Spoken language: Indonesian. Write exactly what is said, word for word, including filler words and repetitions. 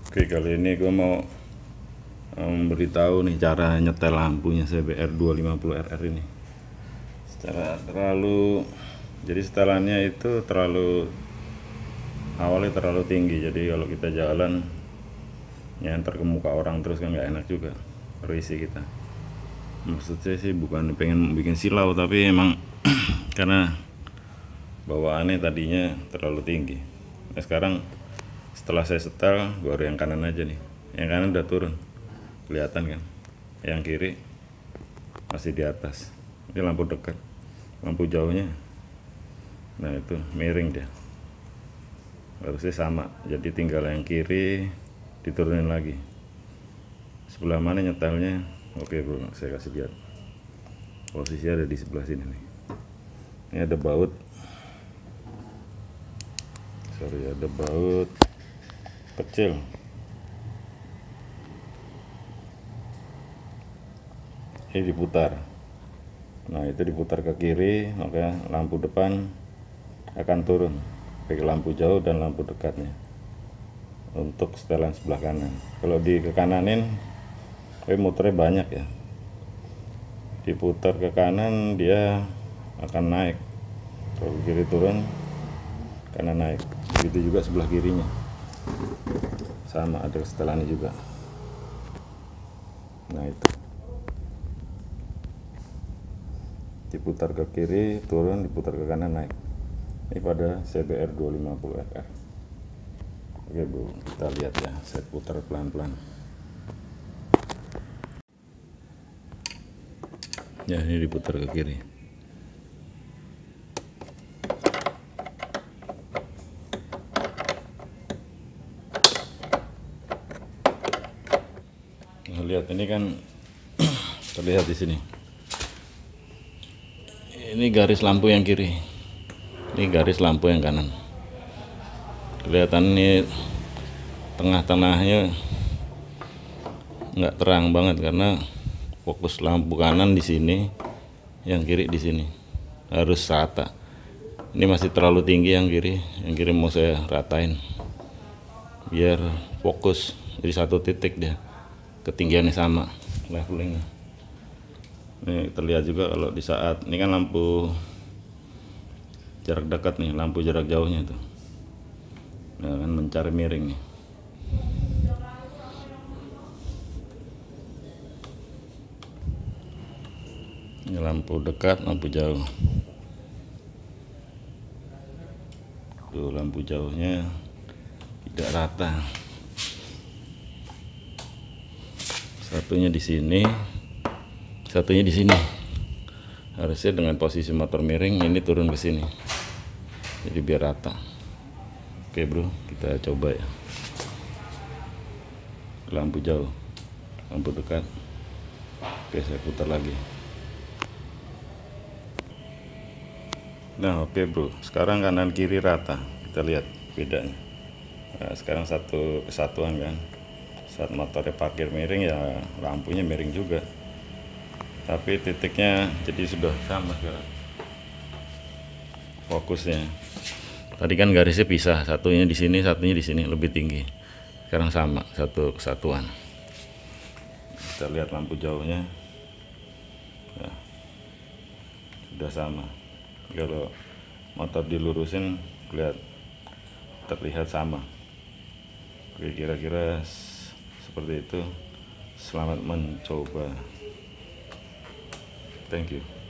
Oke, kali ini gue mau memberitahu nih cara nyetel lampunya C B R dua lima nol R R ini. Secara terlalu, jadi setelannya itu terlalu awalnya terlalu tinggi. Jadi kalau kita jalan nyantar ke muka orang terus kan nggak enak juga, risih kita. Maksud saya sih bukan pengen bikin silau, tapi emang karena bawaannya tadinya terlalu tinggi. Nah, sekarang setelah saya setel baru yang kanan aja nih, yang kanan udah turun, kelihatan kan, yang kiri masih di atas. Ini lampu dekat, lampu jauhnya, nah itu miring dia, harusnya sama, jadi tinggal yang kiri diturunin lagi. Sebelah mana nyetelnya? Oke bro, saya kasih lihat, posisi ada di sebelah sini nih. Ini ada baut, sorry ada baut kecil. Ini diputar, nah itu diputar ke kiri, maka lampu depan akan turun, baik lampu jauh dan lampu dekatnya untuk setelan sebelah kanan. Kalau di ke kananin, eh, muternya banyak ya, diputar ke kanan dia akan naik, kalau kiri turun kanan naik. Begitu juga sebelah kirinya, sama ada setelannya juga. Nah itu diputar ke kiri turun, diputar ke kanan naik. Ini pada C B R dua lima nol R R. Oke bro, kita lihat ya, saya putar pelan-pelan ya. Ini diputar ke kiri, nah, lihat ini kan terlihat di sini. Ini garis lampu yang kiri, ini garis lampu yang kanan. Kelihatan ini tengah-tengahnya nggak terang banget karena fokus lampu kanan di sini, yang kiri di sini. Harus rata. Ini masih terlalu tinggi yang kiri, yang kiri mau saya ratain biar fokus jadi satu titik dia, ketinggiannya sama, levelingnya. Ini terlihat juga kalau di saat ini kan lampu jarak dekat nih, lampu jarak jauhnya tuh, nah kan mencari miring nih. Ini lampu dekat, lampu jauh. Tuh lampu jauhnya tidak rata. Satunya di sini, satunya di sini. Harusnya dengan posisi motor miring ini turun ke sini, jadi biar rata. Oke bro, kita coba ya. Lampu jauh, lampu dekat. Oke, saya putar lagi. Nah oke bro, sekarang kanan kiri rata, kita lihat bedanya. Nah, sekarang satu kesatuan kan. Saat motornya parkir miring ya lampunya miring juga, tapi titiknya jadi sudah sama sekarang fokusnya. Tadi kan garisnya pisah, satunya di sini, satunya di sini, lebih tinggi. Sekarang sama, satu kesatuan. Kita lihat lampu jauhnya, nah, sudah sama. Kalau motor dilurusin lihat terlihat sama. Oke, kira-kira seperti itu. Selamat mencoba. Thank you.